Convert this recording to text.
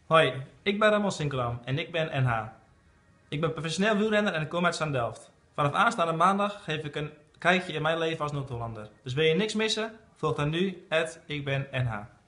Hoi, ik ben Ramon Sinkelam en ik ben NH. Ik ben professioneel wielrenner en ik kom uit Zaandam. Vanaf aanstaande maandag geef ik een kijkje in mijn leven als Noord-Hollander. Dus wil je niks missen? Volg dan nu @ikbennh.